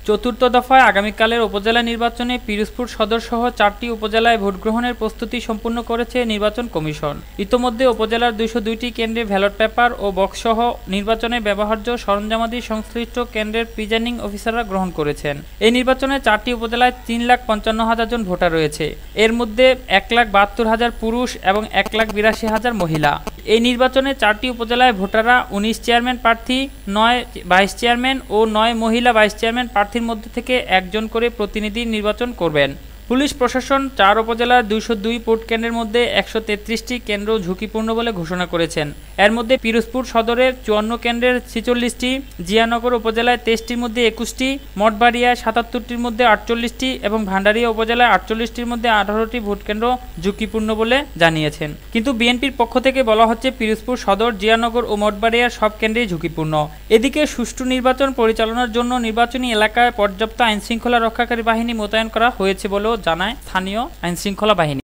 চতুর্থ দফায় আগামীকালের উপজেলা নির্বাচনে পিরোজপুর সদর সহ 4টি উপজেলায় ভোটগ্রহণের প্রস্তুতি সম্পূর্ণ করেছে নির্বাচন কমিশন। ইতোমধ্যে উপজেলার 202টি কেন্দ্রে ব্যালট পেপার ও বক্সসহ নির্বাচনে ব্যবহার্য সরঞ্জামাদি সংশ্লিষ্ট কেন্দ্রের প্রিজাইডিং অফিসাররা গ্রহণ করেছেন। এই নির্বাচনে 4টি উপজেলায় 3,55,000 জন ভোটার রয়েছে। এর মধ্যে 1,72,000 পুরুষ এবং 1,82,000 মহিলা। এই নির্বাচনে 4টি উপজেলায় ভোটাররা 19 চেয়ারম্যান প্রার্থী, 9 ভাইস চেয়ারম্যান ও 9 মহিলা ভাইস চেয়ারম্যান প্রার্থীর মধ্যে থেকে একজন করে প্রতিনিধি নির্বাচন করবেন। পুলিশ প্রশাসন 4 উপজেলার 202 ভোট কেন্দ্রের মধ্যে 133টি কেন্দ্র ঝুঁকিপূর্ণ বলে ঘোষণা করেছেন। এর মধ্যে পিরোজপুর সদরের 54 কেন্দ্রের 46টি, জিয়ানগর উপজেলায় 23টির মধ্যে 21টি, মঠবাড়িয়ায় 77টির মধ্যে 48টি এবং ভান্ডারিয়া উপজেলায় 48টির মধ্যে 18টি ভোট কেন্দ্র ঝুঁকিপূর্ণ বলে জানিয়েছেন। কিন্তু বিএনপির পক্ষ থেকে বলা হচ্ছে পিরোজপুর সদর, জিয়ানগর ও মঠবাড়িয়ার সব কেন্দ্রেই ঝুঁকিপূর্ণ। এদিকে সুষ্ঠু নির্বাচন পরিচালনার জন্য নির্বাচনী এলাকায় পর্যাপ্ত আইনশৃঙ্খলা রক্ষাকারী বাহিনী মোতায়েন করা হয়েছে বলেও জানায় স্থানীয় আইনশৃঙ্খলা বাহিনী।